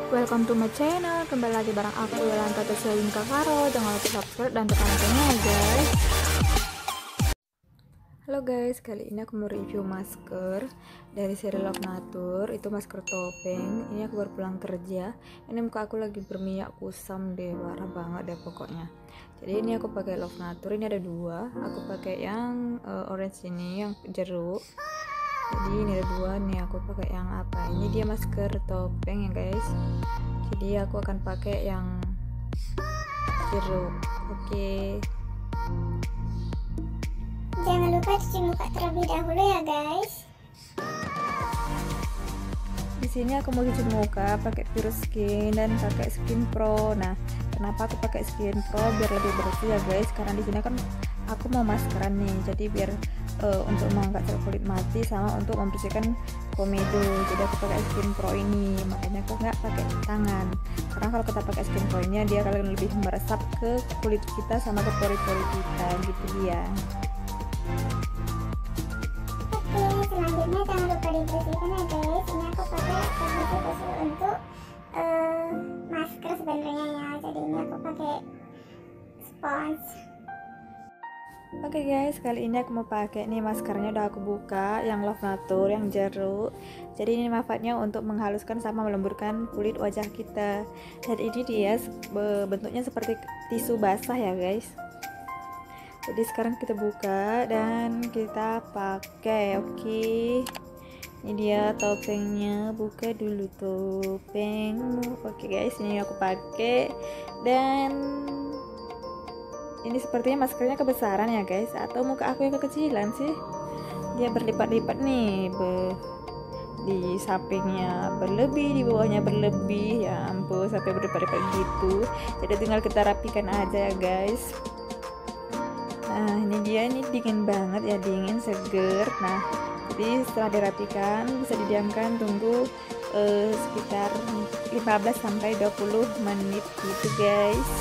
Welcome to my channel. Kembali lagi bareng aku Yolanta Teselin Kakaro. Jangan lupa subscribe dan tekan loncengnya ya guys. Halo guys, kali ini aku mau review masker dari seri Love Nature. Itu masker topeng. Ini aku baru pulang kerja. Ini muka aku lagi berminyak kusam deh, parah banget deh pokoknya. Jadi ini aku pakai Love Nature. Ini ada dua. Aku pakai yang orange ini, yang jeruk. Jadi ini ada dua nih, aku pakai yang apa, ini dia masker topeng ya guys. Jadi aku akan pakai yang jeruk. Oke. Jangan lupa cuci muka terlebih dahulu ya guys. Di sini aku mau cuci muka pakai Pure Skin dan pakai Skin Pro. Nah, kenapa aku pakai Skin Pro? Biar lebih bersih ya guys, karena di sini kan aku mau maskeran nih, jadi biar untuk mengangkat sel kulit mati sama untuk membersihkan komedo. Jadi aku pakai Skin Pro ini, makanya aku nggak pakai tangan, karena kalau kita pakai Skin Pro nya dia akan lebih meresap ke kulit kita sama ke pori-pori kita gitu dia. Oke, selanjutnya jangan lupa dibersihkan ya guys. Ini aku pakai bersih untuk masker sebenarnya ya. Jadi ini aku pakai spons. Oke guys, kali ini aku mau pakai nih maskernya, udah aku buka, yang Love Nature, yang jeruk. Jadi ini manfaatnya untuk menghaluskan sama melemburkan kulit wajah kita. Dan ini dia bentuknya seperti tisu basah ya guys. Jadi sekarang kita buka dan kita pakai. Oke. Ini dia topengnya, buka dulu topengmu. Oke guys, ini aku pakai dan ini sepertinya maskernya kebesaran ya guys, atau muka aku yang kekecilan sih. Dia berlipat-lipat nih, di sampingnya berlebih, di bawahnya berlebih, ya ampun sampai berlipat-lipat gitu. Jadi tinggal kita rapikan aja ya guys. Nah ini dia, ini dingin banget ya, dingin seger. Nah jadi setelah dirapikan bisa didiamkan, tunggu sekitar 15-20 menit gitu guys.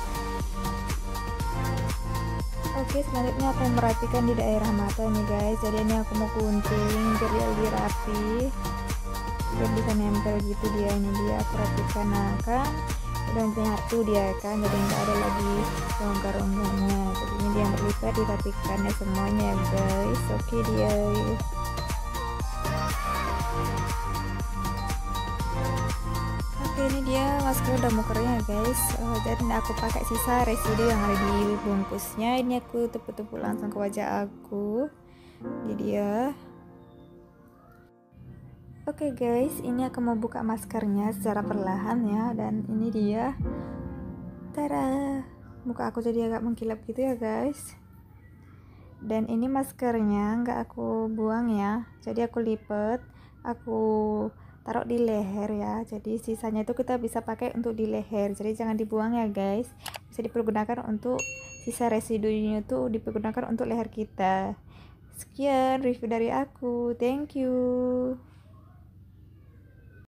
Oke, selanjutnya aku merapikan di daerah mata nih guys. Jadi ini aku mau gunting biar dia lebih rapi, biar bisa nempel gitu dia. Ini dia aku rapikan, nah kan udah nyatu dia kan, jadi nggak ada lagi rongga-rongganya. Jadi ini dia yang berlipat, dirapikannya semuanya guys. Oke dia. Oke, ini dia masker udah mau kering ya guys. Jadi aku pakai sisa residu yang ada di bungkusnya. Ini aku tepuk-tepuk langsung ke wajah aku. Ini dia. Oke guys, ini aku mau buka maskernya secara perlahan ya. Dan ini dia. Tada, muka aku jadi agak mengkilap gitu ya guys. Dan ini maskernya nggak aku buang ya. Jadi aku lipat, aku taruh di leher ya. Jadi sisanya itu kita bisa pakai untuk di leher, jadi jangan dibuang ya guys. Bisa dipergunakan untuk sisa residunya itu, dipergunakan untuk leher kita. Sekian review dari aku, thank you.